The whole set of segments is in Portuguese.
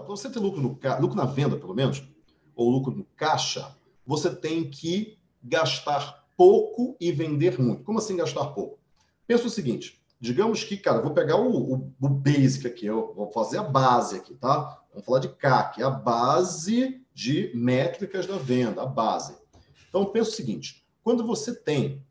para você ter lucro, lucro na venda, pelo menos, ou lucro no caixa, você tem que gastar pouco e vender muito. Como assim gastar pouco? Pensa o seguinte, digamos que, cara, eu vou pegar o basic aqui, eu vou fazer a base aqui, tá? Vamos falar de CAC, a base de métricas da venda, a base. Então, pensa o seguinte, quando você tem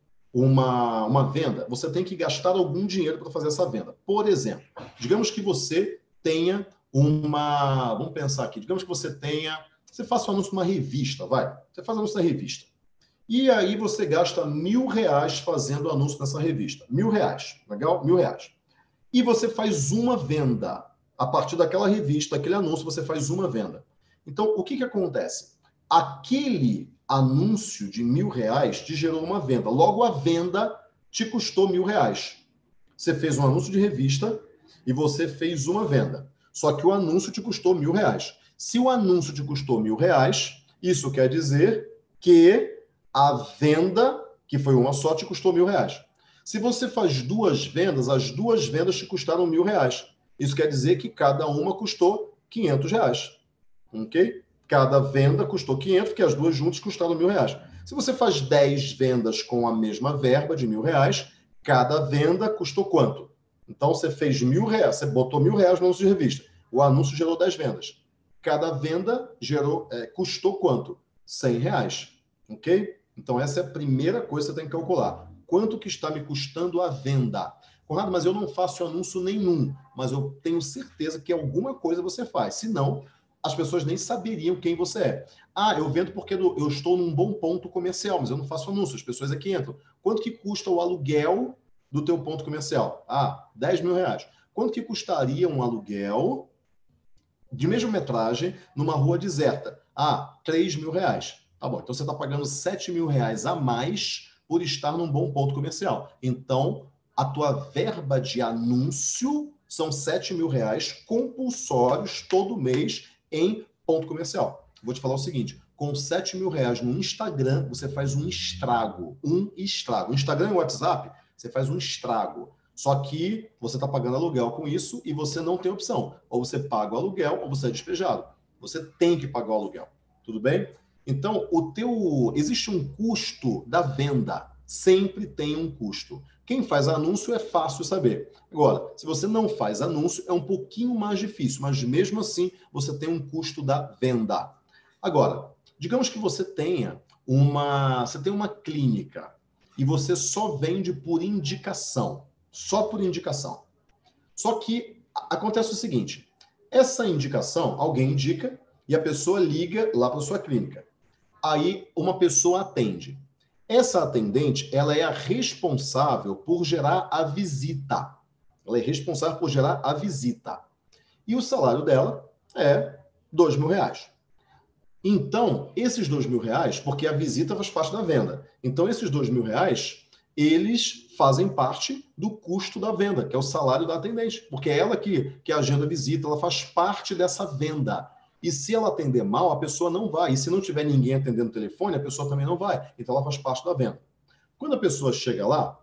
uma venda, você tem que gastar algum dinheiro para fazer essa venda. Por exemplo, digamos que você tenha vamos pensar aqui, digamos que você faça um anúncio numa revista, vai. Você faz um anúncio na revista. E aí você gasta R$1.000 fazendo anúncio nessa revista. R$1.000, legal? R$1.000. E você faz uma venda. A partir daquela revista, aquele anúncio, você faz uma venda. Então, o que acontece? Aquele anúncio de R$1.000 te gerou uma venda. Logo, a venda te custou R$1.000. Você fez um anúncio de revista e você fez uma venda. Só que o anúncio te custou R$1.000. Se o anúncio te custou R$1.000, isso quer dizer que a venda, que foi uma só, te custou R$1.000. Se você faz duas vendas, as duas vendas te custaram R$1.000. Isso quer dizer que cada uma custou R$500. Ok? Cada venda custou 500, porque as duas juntas custaram R$1.000. Se você faz 10 vendas com a mesma verba de R$1.000, cada venda custou quanto? Então, você fez R$1.000, você botou R$1.000 no anúncio de revista. O anúncio gerou 10 vendas. Cada venda custou quanto? R$100. Ok? Então, essa é a primeira coisa que você tem que calcular. Quanto que está me custando a venda? Conrado, mas eu não faço anúncio nenhum. Mas eu tenho certeza que alguma coisa você faz. Se não, as pessoas nem saberiam quem você é. Ah, eu vendo porque eu estou num bom ponto comercial, mas eu não faço anúncio. As pessoas aqui entram. Quanto que custa o aluguel do teu ponto comercial? Ah, R$10.000. Quanto que custaria um aluguel de mesma metragem numa rua deserta? Ah, R$3.000. Tá bom, então você está pagando R$7.000 a mais por estar num bom ponto comercial. Então, a tua verba de anúncio são R$7.000 compulsórios todo mês em ponto comercial. Vou te falar o seguinte, com R$7.000 no Instagram, você faz um estrago. Um estrago. No Instagram e WhatsApp, você faz um estrago. Só que você está pagando aluguel com isso e você não tem opção. Ou você paga o aluguel ou você é despejado. Você tem que pagar o aluguel. Tudo bem? Então, existe um custo da venda. Sempre tem um custo. Quem faz anúncio é fácil saber. Agora, se você não faz anúncio, é um pouquinho mais difícil, mas mesmo assim você tem um custo da venda. Agora, digamos que você tenha uma clínica e você só vende por indicação. Só por indicação. Só que acontece o seguinte, essa indicação, alguém indica e a pessoa liga lá para sua clínica. Aí uma pessoa atende. Essa atendente, ela é a responsável por gerar a visita. Ela é responsável por gerar a visita. E o salário dela é R$2.000. Então, esses R$2.000, porque a visita faz parte da venda. Então, esses R$2.000, eles fazem parte do custo da venda, que é o salário da atendente. Porque é ela que agenda a visita, ela faz parte dessa venda. E se ela atender mal, a pessoa não vai. E se não tiver ninguém atendendo o telefone, a pessoa também não vai. Então, ela faz parte da venda. Quando a pessoa chega lá,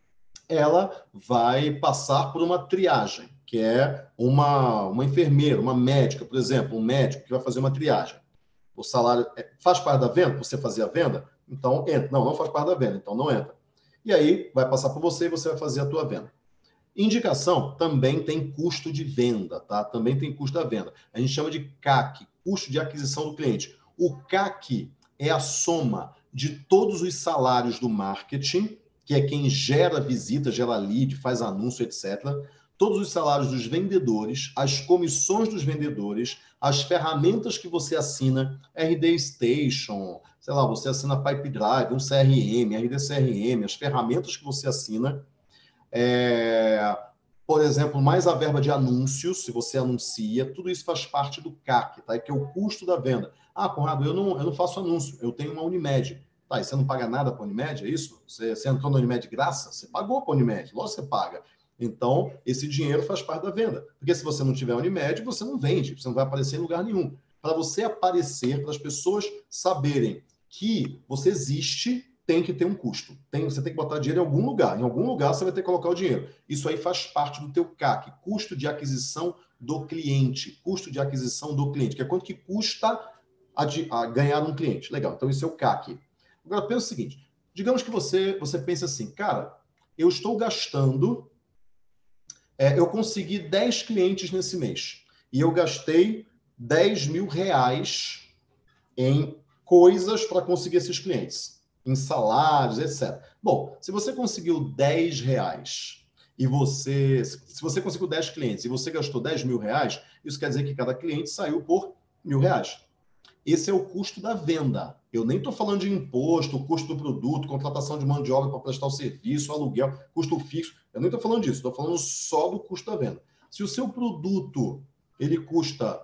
ela vai passar por uma triagem, que é uma enfermeira, uma médica, por exemplo, um médico que vai fazer uma triagem. O salário faz parte da venda? Você fazia a venda? Então, entra. Não faz parte da venda, então não entra. E aí, vai passar por você e você vai fazer a tua venda. Indicação também tem custo de venda, tá? Também tem custo da venda. A gente chama de CAC, custo de aquisição do cliente. O CAC é a soma de todos os salários do marketing, que é quem gera visita, gera lead, faz anúncio, etc. Todos os salários dos vendedores, as comissões dos vendedores, as ferramentas que você assina, RD Station, sei lá, você assina Pipedrive, um CRM, RD CRM, as ferramentas que você assina, por exemplo, mais a verba de anúncios, se você anuncia, tudo isso faz parte do CAC, tá? Que é o custo da venda. Ah, Conrado, eu não faço anúncio, eu tenho uma Unimed. Tá, e você não paga nada para a Unimed, é isso? Você entrou na Unimed de graça? Você pagou para a Unimed, lógico que você paga. Então, esse dinheiro faz parte da venda. Porque se você não tiver Unimed, você não vende, você não vai aparecer em lugar nenhum. Para você aparecer, para as pessoas saberem que você existe, tem que ter um custo. Você tem que botar dinheiro em algum lugar. Em algum lugar você vai ter que colocar o dinheiro. Isso aí faz parte do teu CAC, custo de aquisição do cliente. Custo de aquisição do cliente, que é quanto que custa a ganhar um cliente. Legal, então isso é o CAC. Agora, pensa o seguinte, digamos que você pensa assim, cara, eu estou gastando, eu consegui 10 clientes nesse mês, e eu gastei 10 mil reais em coisas para conseguir esses clientes, em salários, etc. Bom, se você conseguiu 10 reais se você conseguiu 10 clientes e você gastou 10 mil reais, isso quer dizer que cada cliente saiu por R$ 1.000. Esse é o custo da venda. Eu nem estou falando de imposto, o custo do produto, contratação de mão de obra para prestar o serviço, aluguel, custo fixo. Eu nem estou falando disso, estou falando só do custo da venda. Se o seu produto, ele custa,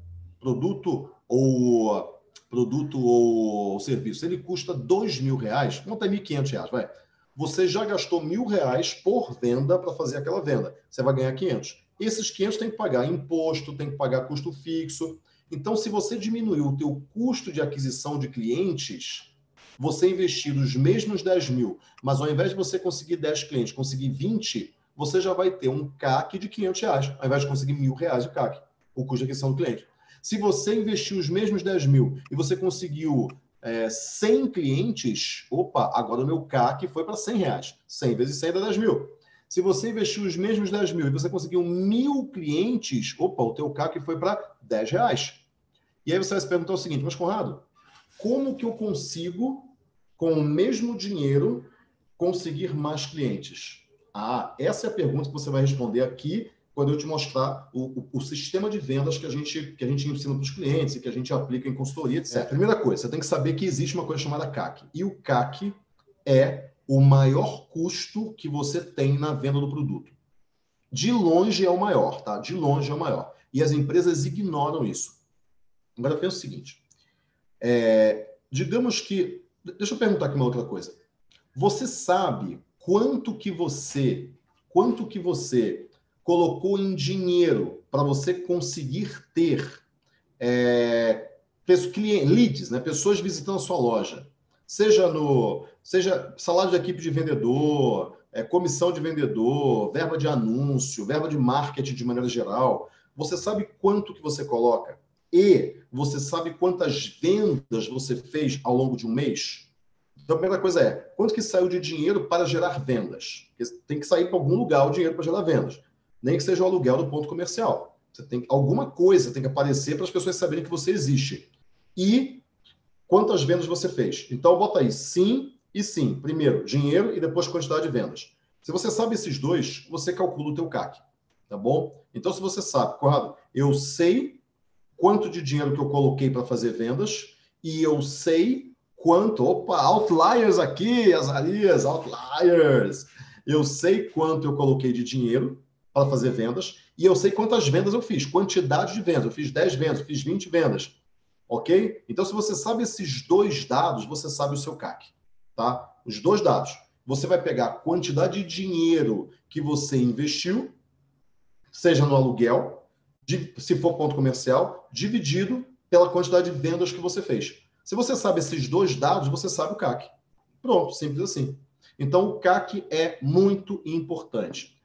produto ou serviço, ele custa R$ 2.000, conta R$ 1.500, vai. Você já gastou R$ 1.000 por venda para fazer aquela venda. Você vai ganhar 500. Esses 500 tem que pagar imposto, tem que pagar custo fixo. Então, se você diminuir o teu custo de aquisição de clientes, você investir os mesmos 10 mil, mas ao invés de você conseguir 10 clientes, conseguir 20, você já vai ter um CAC de R$ 500, ao invés de conseguir R$ 1.000 de CAC, o custo de aquisição do cliente. Se você investir os mesmos 10 mil e você conseguiu 100 clientes, opa, agora o meu CAC foi para R$ 100. 100 vezes 100 dá 10 mil. Se você investiu os mesmos 10 mil e você conseguiu 1.000 clientes, opa, o teu CAC foi para R$ 10. E aí você vai se perguntar o seguinte, mas Conrado, como que eu consigo, com o mesmo dinheiro, conseguir mais clientes? Essa é a pergunta que você vai responder aqui quando eu te mostrar o sistema de vendas que a gente ensina para os clientes e que a gente aplica em consultoria, etc. Primeira coisa, você tem que saber que existe uma coisa chamada CAC. E o CAC é o maior custo que você tem na venda do produto. De longe é o maior, tá? De longe é o maior. E as empresas ignoram isso. Agora pensa o seguinte, digamos que... Deixa eu perguntar aqui uma outra coisa. Você sabe quanto que você colocou em dinheiro para você conseguir ter leads, né? Pessoas visitando a sua loja? Seja salário de equipe de vendedor, comissão de vendedor, verba de anúncio, verba de marketing de maneira geral. Você sabe quanto que você coloca? E você sabe quantas vendas você fez ao longo de um mês? Então, a primeira coisa é, quanto que saiu de dinheiro para gerar vendas? Porque tem que sair para algum lugar o dinheiro para gerar vendas. Nem que seja o aluguel do ponto comercial. Alguma coisa tem que aparecer para as pessoas saberem que você existe. E quantas vendas você fez? Então, bota aí sim e sim. Primeiro, dinheiro e depois quantidade de vendas. Se você sabe esses dois, você calcula o teu CAC. Tá bom? Então, se você sabe, Conrado, eu sei quanto de dinheiro que eu coloquei para fazer vendas e eu sei quanto... Opa, outliers aqui, Azarias, outliers. Eu sei quanto eu coloquei de dinheiro para fazer vendas e eu sei quantas vendas eu fiz, quantidade de vendas. Eu fiz 10 vendas, eu fiz 20 vendas. Ok? Então, se você sabe esses dois dados, você sabe o seu CAC. Tá? Os dois dados. Você vai pegar a quantidade de dinheiro que você investiu, seja no aluguel, se for ponto comercial, dividido pela quantidade de vendas que você fez. Se você sabe esses dois dados, você sabe o CAC. Pronto, simples assim. Então, o CAC é muito importante.